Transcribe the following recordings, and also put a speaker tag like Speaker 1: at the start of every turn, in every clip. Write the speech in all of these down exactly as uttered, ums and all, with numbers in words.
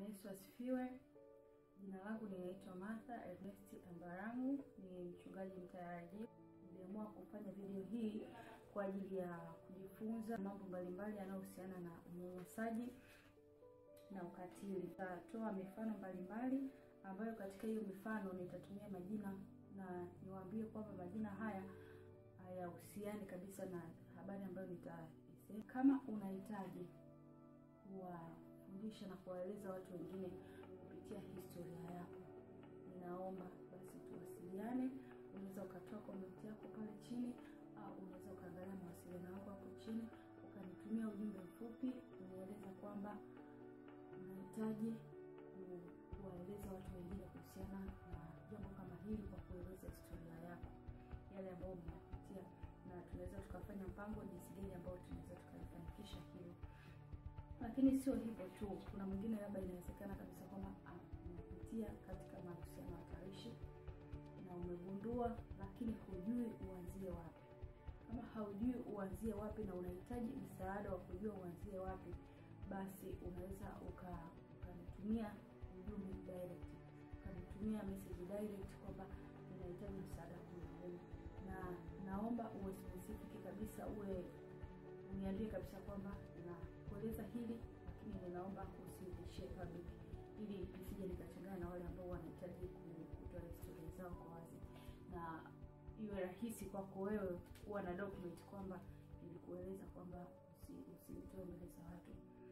Speaker 1: Bwana Yesu asifiwe. Jina langu ninaitwa Martha Ernest Ambaramu, ni mchungaji mtayari. Niliamua kufanya video hii kwa ajili ya kujifunza mambo mbalimbali yanayohusiana na unyanyasaji na ukatili. Nitatoa mifano mbalimbali ambayo katika hiyo mifano nitatumia majina na niwaambie kwamba majina haya hayahusiani kabisa na habari ambayo nitaisema. Kama unahitaji kuwafundisha na kuwaeleza watu wengine kupitia historia yako, ninaomba basi tuwasiliane. Unaweza ukatoa comment yako pale chini, au unaweza ukaangalia mawasiliano yako hapo chini ukanitumia ujumbe mfupi unieleza kwamba unahitaji kuwaeleza watu wengine kuhusiana na jambo kama hili, kwa kueleza historia yako, yale ambayo umepitia, na tunaweza tukafanya mpango jinsi gani ambao tunaweza tukafanikisha hilo. Lakini sio hivyo tu, kuna mwingine labda inawezekana kabisa kwamba umepitia katika mahusiano hatarishi na umegundua, lakini hujui uanzie wapi. Kama haujui uanzie wapi na unahitaji msaada wa kujua uanzie wapi, basi unaweza ukanitumia ujumbe direct, ukanitumia message direct kwamba ninahitaji msaada huu, na naomba uwe specific kabisa, uwe uniambie kabisa kwamba na kueleza hili, lakini ninaomba usiishie public, ili isije nikachanganya na wale ambao wanahitaji kutoa historia zao kwa wazi, na iwe rahisi kwako wewe kuwa na document kwamba nilikueleza kwamba usitoe mbele za watu.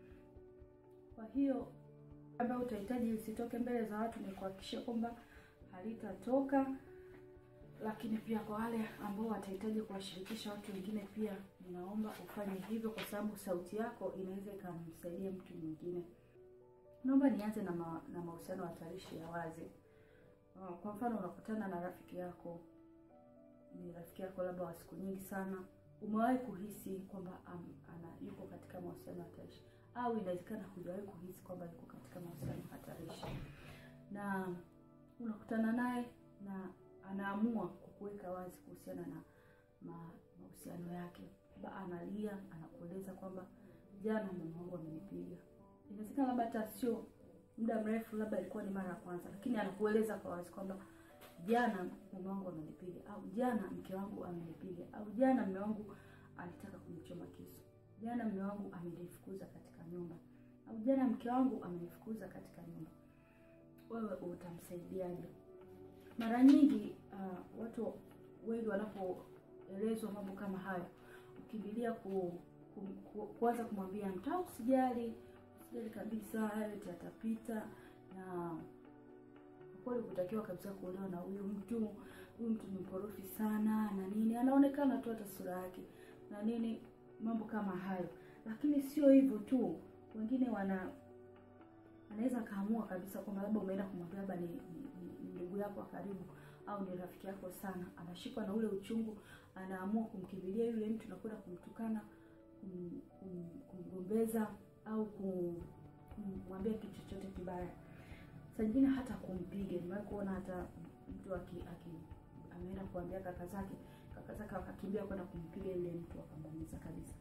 Speaker 1: Kwa hiyo ambao utahitaji usitoke mbele za watu, ni kuhakikisha kwamba halitatoka. Lakini pia kwa wale ambao watahitaji kuwashirikisha watu wengine, pia ninaomba ufanye hivyo, kwa sababu sauti yako inaweza ikamsaidia mtu mwingine. Naomba nianze na ma, na mahusiano hatarishi ya wazi. Kwa mfano, unakutana na rafiki yako, ni rafiki yako labda wa siku nyingi sana. Umewahi kuhisi kwamba ana yuko katika mahusiano hatarishi, au inawezekana hujawahi kuhisi kwamba yuko katika mahusiano hatarishi, na unakutana naye na anaamua kukuweka wazi kuhusiana na mahusiano yake. Ba analia, anakueleza kwamba jana mume wangu amenipiga. Inawezekana labda hata sio muda mrefu, labda ilikuwa ni mara ya kwanza, lakini anakueleza kwa wazi kwamba jana mume wangu amenipiga, au jana mke wangu amenipiga, au jana mume wangu alitaka kunichoma kisu, jana mume wangu amenifukuza katika nyumba, au jana mke wangu amenifukuza katika nyumba. Wewe utamsaidiaje? Mara nyingi uh, watu wengi wanapoelezwa mambo kama hayo, ukimbilia ku, ku, ku, kuanza kumwambia mtu usijali, usijali kabisa, hayo yatapita, na kweli kutakiwa kabisa kuolewa na huyu mtu, huyu mtu ni mkorofi sana na nini, anaonekana tu hata sura yake na nini, mambo kama hayo. Lakini sio hivyo tu, wengine wana anaweza kaamua kabisa kwamba labda umeenda kumwambia labda ni, ni, ni ndugu yako wa karibu au ni rafiki yako sana, anashikwa na ule uchungu, anaamua kumkimbilia yule mtu na kwenda kumtukana, kum, kum, kumgombeza au kum, kumwambia kitu chochote kibaya. Saa nyingine hata kumpiga. Nimewahi kuona hata mtu aki, aki ameenda kuambia kaka zake, kaka zake wakakimbia kwenda kumpiga yule mtu, akamuumiza kabisa.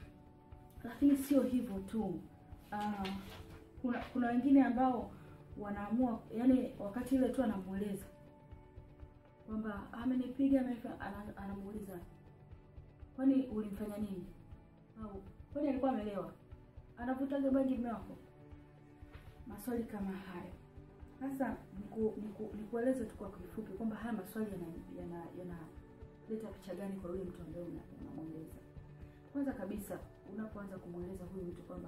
Speaker 1: Lakini sio hivyo tu. Ah, kuna kuna wengine ambao wanaamua, yani wakati ile tu anamueleza kwamba amenipiga, anamuuliza kwani ulimfanya nini, au kwani alikuwa amelewa, anavutaga bangi mume wako, maswali kama hayo. Sasa niku, niku, nikueleze tu kwa kifupi kwamba haya maswali yana yana yanaleta picha gani kwa yule mtu ambaye unamueleza. Kwanza kabisa, unapoanza kumueleza huyu mtu kwamba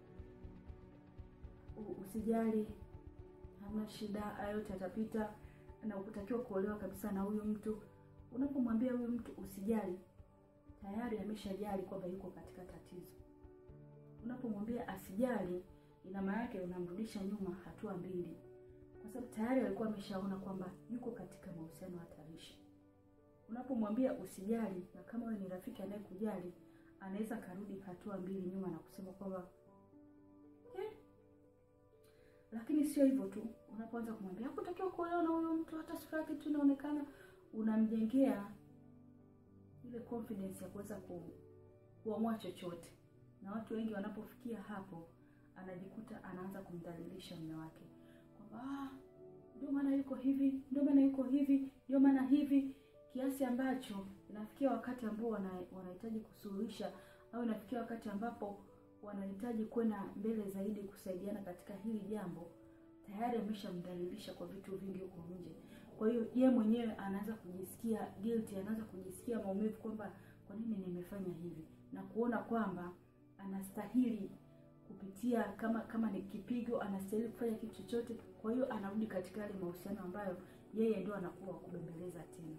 Speaker 1: usijali, hamna shida, hayo yote yatapita, na ukutakiwa kuolewa kabisa na huyu mtu, unapomwambia huyu mtu usijali, tayari ameshajali kwamba yuko katika tatizo. Unapomwambia asijali, ina maana yake unamrudisha nyuma hatua mbili, kwa sababu tayari alikuwa ameshaona kwamba yuko katika mahusiano hatarishi. Unapomwambia usijali, na kama wewe ni rafiki anayekujali, anaweza karudi hatua mbili nyuma na kusema kwamba eh. Lakini sio hivyo tu, unapoanza kumwambia hakutakiwa kuolewa na huyo mtu, hata sura yake tu inaonekana, unamjengea ile confidence ya kuweza ku, kuamua chochote. Na watu wengi wanapofikia hapo, anajikuta anaanza kumdhalilisha mume wake kwamba ah, ndio maana yuko hivi, ndio maana yuko hivi, ndio maana hivi, kiasi ambacho inafikia wakati ambao wanahitaji kusuluhisha au inafikia wakati ambapo wanahitaji kwenda mbele zaidi kusaidiana katika hili jambo, tayari ameshamdhalilisha kwa vitu vingi huko nje. Kwa hiyo yeye mwenyewe anaanza kujisikia guilty, anaanza kujisikia maumivu kwamba kwa nini nimefanya hivi, na kuona kwamba anastahili kupitia kama kama ni kipigo, anastahili kufanya kitu chochote. Kwa hiyo anarudi katika yale mahusiano ambayo yeye ndio anakuwa kubembeleza tena.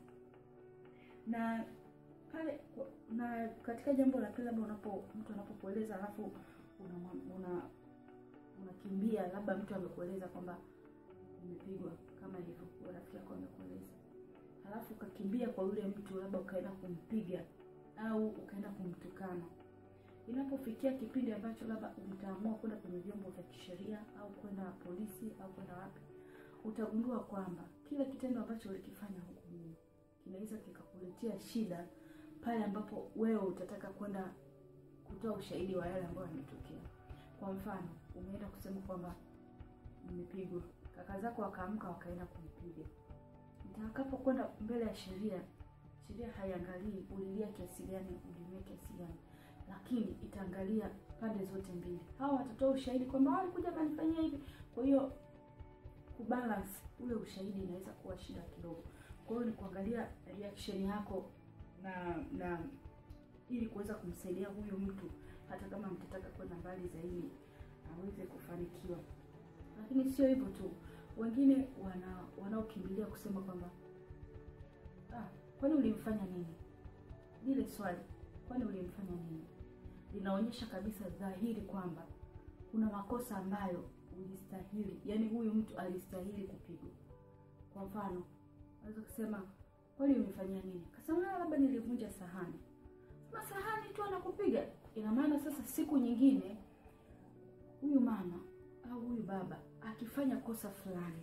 Speaker 1: Na pale na katika jambo la pili, labda unapo mtu anapokueleza alafu una una unakimbia, labda mtu amekueleza kwamba umepigwa kama hivyo, kwa rafiki yako amekueleza, halafu ukakimbia kwa yule mtu, labda ukaenda kumpiga au ukaenda kumtukana. Inapofikia kipindi ambacho labda utaamua kwenda kwenye vyombo vya kisheria au kwenda polisi au kwenda wapi, utagundua kwamba kile kitendo ambacho ulikifanya huko nyuma kinaweza kikakuletea shida pale ambapo wewe utataka kwenda kutoa ushahidi wa yale ambayo yametokea. Kwa mfano, umeenda kusema kwamba nimepigwa, kaka zako wakaamka wakaenda kumpiga. Utakapokwenda mbele ya sheria, sheria haiangalii ulilia kiasi gani, ulimia kiasi gani, lakini itaangalia pande zote mbili. Hao watatoa ushahidi kwamba walikuja kanifanyia hivi. Kwa hiyo kubalance ule ushahidi inaweza kuwa shida kidogo. Kwa hiyo ni kuangalia reaction yako na na ili kuweza kumsaidia huyu mtu, hata kama mtataka kwenda mbali zaidi aweze kufanikiwa. Lakini sio hivyo tu, wengine wana wanaokimbilia kusema kwamba ah, kwani ulimfanya nini? Ile swali, kwani ulimfanya nini, linaonyesha kabisa dhahiri kwamba kuna makosa ambayo ulistahili, yani huyu mtu alistahili kupigwa. Kwa mfano, unaweza kusema kwani umefanya nini? Kasema labda nilivunja sahani. Sema sahani tu anakupiga. Ina maana sasa siku nyingine huyu mama au huyu baba akifanya kosa fulani,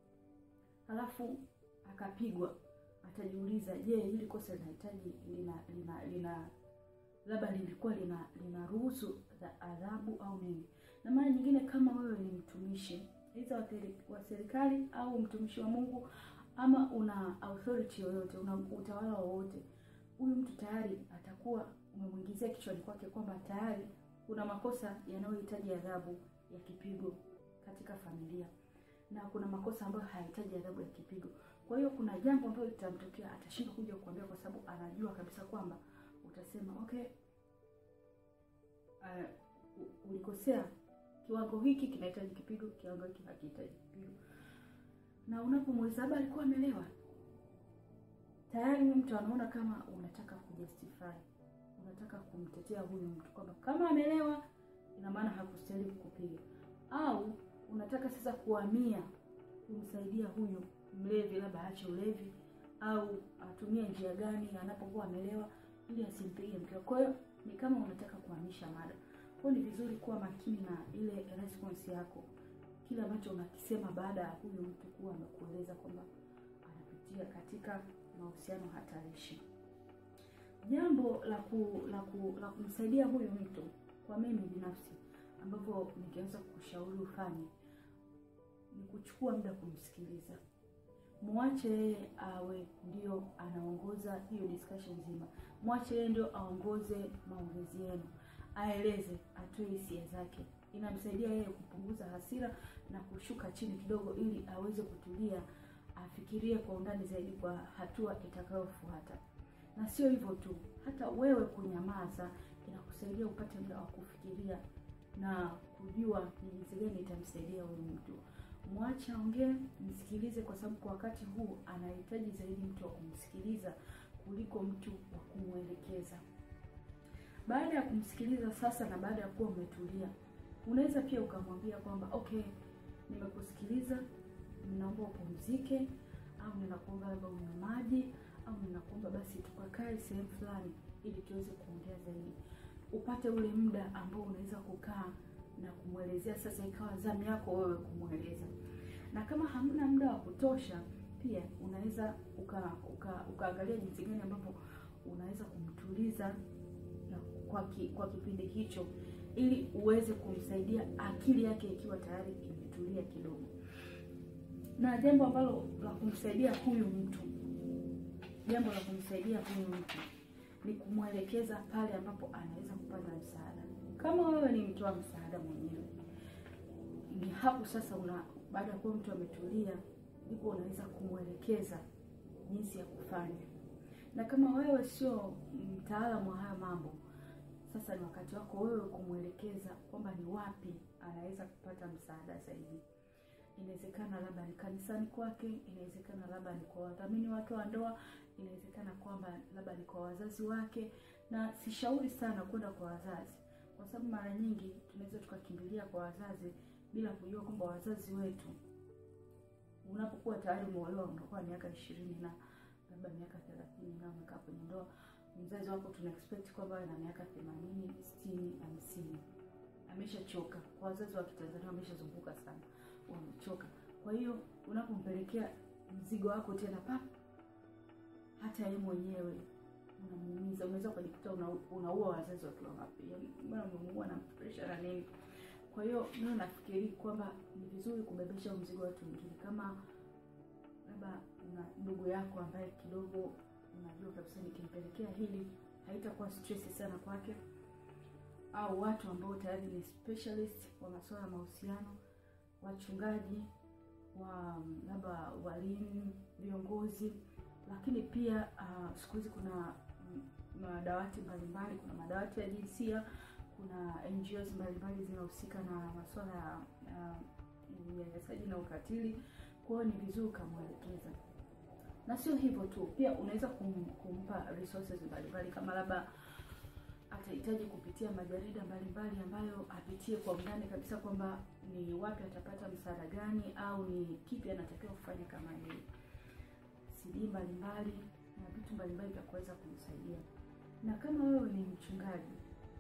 Speaker 1: halafu akapigwa, atajiuliza, je, hili kosa linahitaji lina lina lina labda lilikuwa lina linaruhusu adhabu au nini? Na mara nyingine kama wewe ni mtumishi aidha wa serikali au mtumishi wa Mungu, ama una authority yoyote, una utawala wowote, huyu mtu tayari atakuwa umemwingizia kichwani kwake kwamba tayari kuna makosa yanayohitaji adhabu ya kipigo katika familia, na kuna makosa ambayo hayahitaji adhabu ya kipigo. Kwa hiyo kuna jambo ambalo litamtokea, atashindwa kuja kukuambia kwa sababu anajua kabisa kwamba utasema okay, uh, ulikosea, kiwango hiki kinahitaji kipigo, kiwango hiki hakihitaji kipigo. Na unapomweleza baba alikuwa amelewa, tayari mtu anaona kama unataka kujustify, unataka kumtetea huyu mtu kwamba kama amelewa ina maana hakustahili kukupiga, au unataka sasa kuhamia kumsaidia huyu mlevi labda aache ulevi au atumie njia gani anapokuwa amelewa ili asimpige mkeo. Kwa hiyo ni kama unataka kuhamisha mada. Kwa hiyo ni vizuri kuwa makini na ile response yako, kila ambacho unakisema baada ya huyu mtu kuwa amekueleza kwamba anapitia katika mahusiano hatarishi. Jambo la ku, la ku, la kumsaidia huyu mtu kwa mimi binafsi ambapo nikianza kukushauri ufanye ni kuchukua muda kumsikiliza. Mwache yeye awe ndio anaongoza hiyo discussion nzima. Mwache yeye ndio aongoze maongezi yenu. Aeleze, atoe hisia zake. Inamsaidia yeye kupunguza hasira na kushuka chini kidogo ili aweze kutulia, afikirie kwa undani zaidi kwa hatua itakayofuata. Na sio hivyo tu, hata wewe kunyamaza inakusaidia upate muda wa kufikiria na kujua ni jinsi gani itamsaidia huyu mtu. Mwache aongee, msikilize, kwa sababu kwa wakati huu anahitaji zaidi mtu wa kumsikiliza kuliko mtu wa kumuelekeza. Baada ya kumsikiliza sasa na baada ya kuwa umetulia, unaweza pia ukamwambia kwamba okay, nimekusikiliza, ninaomba upumzike, au ninakuomba labda unywe maji, au ninakuomba basi tukakae sehemu fulani ili tuweze kuongea zaidi. Upate ule muda ambao unaweza kukaa na kumwelezea, sasa ikawa zamu yako wewe kumweleza. Na kama hamna muda wa kutosha, pia unaweza uka ukaangalia uka jinsi gani ambapo unaweza kumtuliza na kwa ki, kwa kipindi hicho ili uweze kumsaidia akili yake ikiwa tayari imetulia kidogo. Na jambo ambalo la kumsaidia huyu mtu, jambo la kumsaidia huyu mtu ni kumwelekeza pale ambapo anaweza kupata msaada. Kama wewe ni mtu wa msaada mwenyewe, ni hapo sasa una baada ya kuwa mtu ametulia, ndipo unaweza kumwelekeza jinsi ya kufanya. Na kama wewe sio mtaalamu wa haya mambo, sasa ni wakati wako wewe kumwelekeza kwamba ni wapi anaweza kupata msaada zaidi. Inawezekana labda ni kanisani kwake, inawezekana labda ni kwa wadhamini wake wa ndoa, inawezekana kwamba labda ni kwa wazazi wake. Na sishauri sana kwenda kwa wazazi, kwa sababu mara nyingi tunaweza tukakimbilia kwa wazazi bila kujua kwamba wazazi wetu, unapokuwa tayari umeolewa, unakuwa miaka ishirini na labda miaka thelathini na umekaa kwenye ndoa, mzazi wako tuna expect kwamba ana miaka themanini, sitini, hamsini. Ameshachoka. Kwa wazazi wa Kitanzania wameshazunguka sana, wamechoka. Kwa hiyo unapompelekea mzigo wako tena pa, hata yeye mwenyewe unamuumiza. Unaweza kujikuta unaua wazazi wakiwa wapi, yaani mbona unamuua na pressure na nini. Kwa hiyo mimi nafikiri kwamba ni vizuri kubebesha mzigo watu wengine. Kama labda una ndugu yako ambaye kidogo unajua kabisa nikimpelekea hili haitakuwa stress sana kwake, au watu ambao tayari ni specialist wa masuala ya mahusiano, wachungaji, wa labda walimu, viongozi. Lakini pia uh, siku hizi kuna madawati mbalimbali, kuna madawati ya jinsia, kuna N G Os mbalimbali zinahusika na masuala ya unyanyasaji na ukatili. Kwa hiyo ni vizuri kumwelekeza. Na sio hivyo tu, pia unaweza kum, kumpa resources mbalimbali, kama labda atahitaji kupitia majarida mbalimbali ambayo apitie kwa undani kabisa kwamba ni wapi atapata msaada gani, au ni kipi anatakiwa kufanya, kama ni C D mbalimbali na vitu mbalimbali vya kuweza kumsaidia. Na kama wewe ni mchungaji,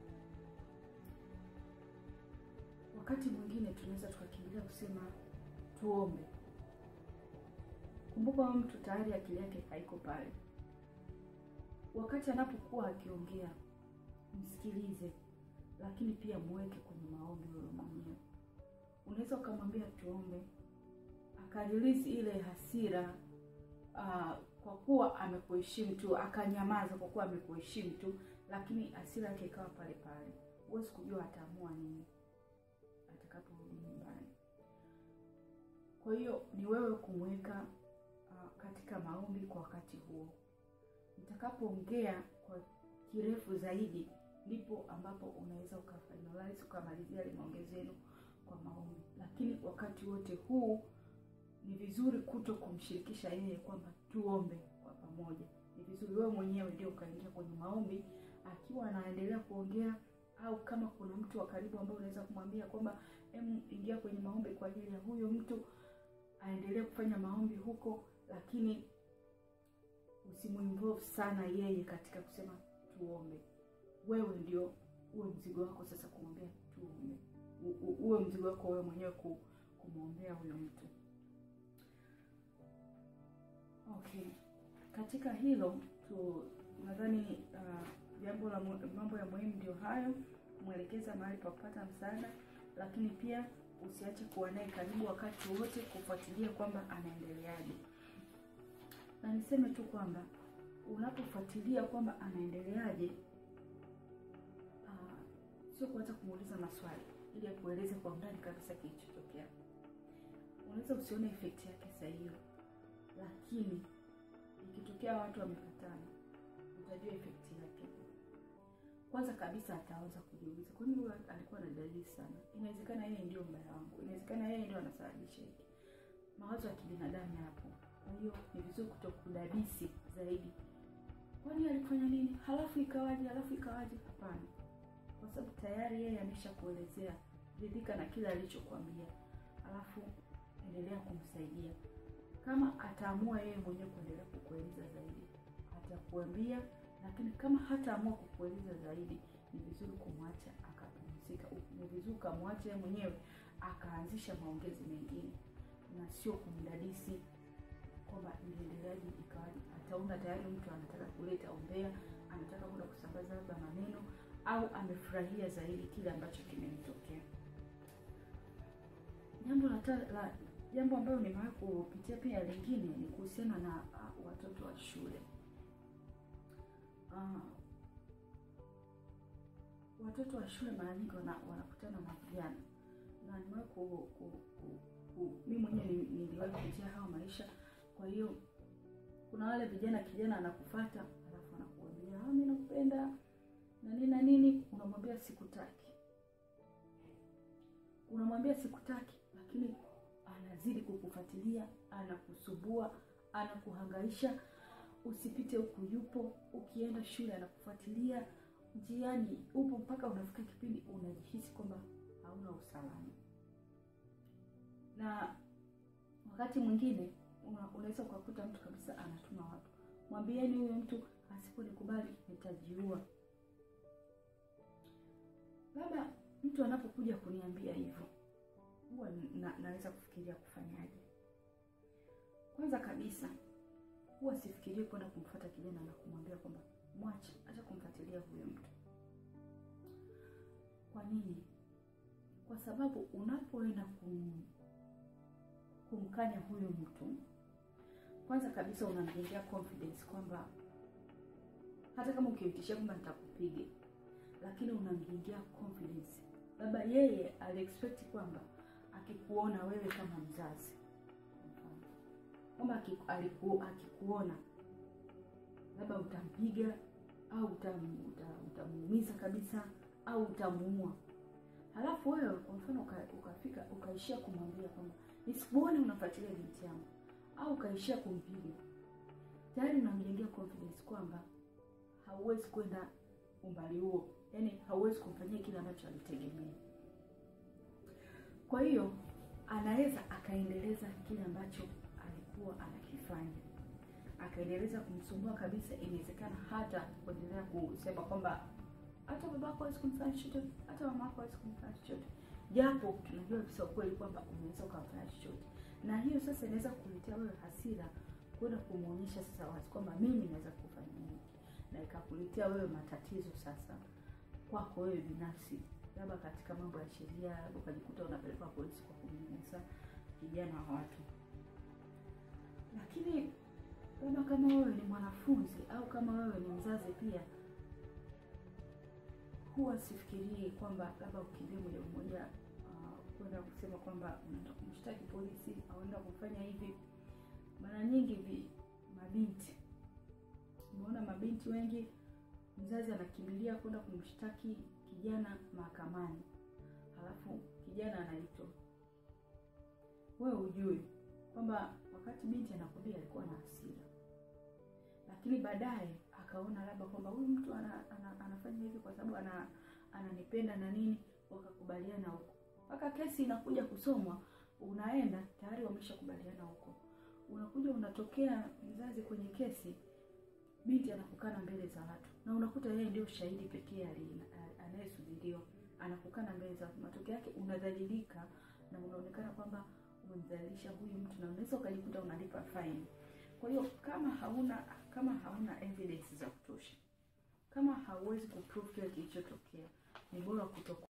Speaker 1: wakati mwingine tunaweza tukakimbilia kusema tuombe. Kumbuka mtu tayari akili yake haiko pale. Wakati anapokuwa akiongea, msikilize, lakini pia muweke kwenye maombi wewe mwenyewe. Unaweza ukamwambia tuombe, akarelease ile hasira uh, kwa kuwa amekuheshimu tu, akanyamaza kwa kuwa amekuheshimu tu, lakini hasira yake ikawa pale pale. Huwezi kujua ataamua nini atakaporudi nyumbani. Kwa hiyo ni wewe kumweka uh, katika maombi kwa wakati huo. Utakapoongea kwa kirefu zaidi, ndipo ambapo unaweza ukafinalize ukamalizia ile maongezi yenu kwa maombi. Lakini wakati wote huu ni vizuri kuto kumshirikisha yeye kwamba tuombe kwa pamoja. Ni vizuri wewe mwenyewe ndio ukaingia kwenye maombi akiwa anaendelea kuongea, au kama kuna mtu wa karibu ambaye unaweza kumwambia kwamba em, ingia kwenye maombi kwa ajili ya huyo mtu, aendelee kufanya maombi huko, lakini usimuinvolve sana yeye katika kusema tuombe. Wewe ndio uwe mzigo wako sasa kumwambia tuombe. Uwe mzigo wako wewe mwenyewe kumwombea huyo mtu. Okay. Katika hilo tu nadhani uh, jambo la mambo ya muhimu ndio hayo, muelekeza mahali pa kupata msaada, lakini pia usiache kuwa naye karibu wakati wote, kufuatilia kwamba anaendeleaje. Na niseme tu kwamba unapofuatilia kwamba anaendeleaje, uh, sio kuanza kumuuliza maswali ili akueleze kwa undani kabisa kilichotokea. Unaweza usione effect yake sasa hiyo, lakini ikitokea watu wamekatana, utajua effect yake. Kwanza kabisa ataanza kujiuliza, kwa nini alikuwa anadai sana? Inawezekana yeye ndio mbaya wangu, inawezekana yeye ndio anasababisha hiki. Mawazo ya kibinadamu hapo. Kwa hiyo ni vizuri kutokudadisi zaidi. Kwani alifanya nini? Halafu ikawaje? Halafu ikawaje? Hapana. Kwa sababu tayari yeye ameshakuelezea, ridhika na kila alichokuambia. Halafu endelea kumsaidia. Kama ataamua yeye mwenyewe kuendelea kukueleza zaidi, atakuambia, lakini kama hataamua kukueleza zaidi, ni vizuri kumwacha akapumzika. Ni vizuri kumwacha yeye mwenyewe akaanzisha maongezi mengine, na sio kumdadisi kwamba inaendeleaje ikawaje. Ataona tayari mtu anataka kuleta umbea, anataka kwenda kusambaza labda maneno, au amefurahia zaidi kile ambacho kimetokea. Jambo la, la jambo ambalo nimewahi kupitia pia lingine ni kuhusiana na uh, watoto wa shule. Uh, watoto wa shule mara nyingi wanakutana na vijana, na nimewahi ku, ku, ku, ku mimi mwenyewe niliwahi kupitia hao maisha. Kwa hiyo kuna wale vijana, kijana anakufuata alafu anakuambia ah, mimi nakupenda na nini na nini, unamwambia sikutaki. Unamwambia sikutaki, lakini anazidi kukufuatilia, anakusubua, anakuhangaisha. Usipite huku yupo, ukienda shule anakufuatilia, njiani upo, mpaka unafika kipindi unajihisi kwamba hauna usalama. Na wakati mwingine unaweza kukuta mtu kabisa anatuma watu, mwambieni huyo mtu asiponikubali nitajiua. Baba, mtu anapokuja kuniambia hivyo, huwa na, naweza kufikiria kufanyaje. Kwanza kabisa, huwa sifikirii kwenda kumfuata kijana na kumwambia kwamba mwache, acha kumfuatilia huyo mtu. Kwa nini? Kwa sababu unapoenda kum, kumkanya huyo mtu, kwanza kabisa unamjengea confidence kwamba hata kama ukimtishia kwamba nitakupiga, lakini unamjengea confidence. Baba yeye aliexpect kwamba akikuona wewe kama mzazi, kwamba alikuwa akikuona labda utampiga au utamuumiza kabisa au utamuua. Halafu wewe kwa mfano ukafika ukaishia kumwambia kwamba nisikuone unafuatilia binti yangu, au ukaishia kumpiga, tayari unamjengea confidence kwamba hauwezi kwenda umbali huo, yani hauwezi kumfanyia kile ambacho alitegemea. Kwa hiyo anaweza akaendeleza kile ambacho alikuwa anakifanya, akaendeleza kumsumbua kabisa. Inawezekana hata kuendelea kusema kwamba hata babako hawezi kumfanya chochote, hata mamako hawezi kumfanya chochote, japo tunajua kabisa ukweli kwamba unaweza kumfanya chochote. Na hiyo sasa inaweza kuletea wewe hasira, kwenda kumuonyesha sasa wazi kwamba mimi naweza kufanya nini, na ikakuletea wewe matatizo sasa kwako wewe binafsi, labda katika mambo ya sheria, ukajikuta unapelekwa polisi kwa kumnyanyasa kijana wa watu. Lakini kama kama wewe ni mwanafunzi au kama wewe ni mzazi pia, huwa sifikirii kwamba labda ukimbie moja kwa moja uh, kwenda kusema kwamba unaenda kumshtaki polisi au unaenda kufanya hivi. Mara nyingi vi mabinti, umeona mabinti wengi, mzazi anakimbilia kwenda kumshtaki kijana mahakamani, halafu kijana anaitwa. Wewe hujui kwamba wakati binti anakwambia alikuwa na hasira, lakini baadaye akaona labda kwamba huyu mtu ana, ana, anafanya hivi kwa sababu ana ananipenda na nini, wakakubaliana huko. Mpaka kesi inakuja kusomwa, unaenda tayari wameshakubaliana huko. Unakuja unatokea mzazi kwenye kesi, binti anakukana mbele za watu, na unakuta yeye ndio shahidi pekee anayesubiriwa, anakukana mbele za watu. Matokeo yake unadhalilika na unaonekana kwamba umemdhalilisha huyu mtu, na unaweza ukajikuta unalipa fine. Kwa hiyo kama hauna kama hauna evidence za kutosha, kama hauwezi kuprove kile kilichotokea, ni bora kutoka